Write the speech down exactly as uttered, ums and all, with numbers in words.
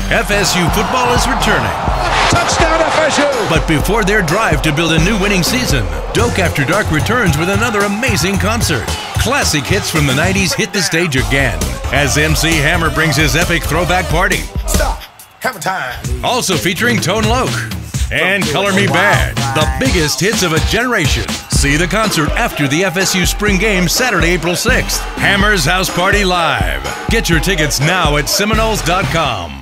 F S U football is returning. Touchdown F S U! But before their drive to build a new winning season, Doak After Dark returns with another amazing concert. Classic hits from the nineties hit the stage again as M C Hammer brings his epic throwback party. Stop! Hammer time! Also featuring Tone Loc and Color Me Bad, the biggest hits of a generation. See the concert after the F S U spring game Saturday, April sixth. Hammer's House Party Live. Get your tickets now at Seminoles dot com.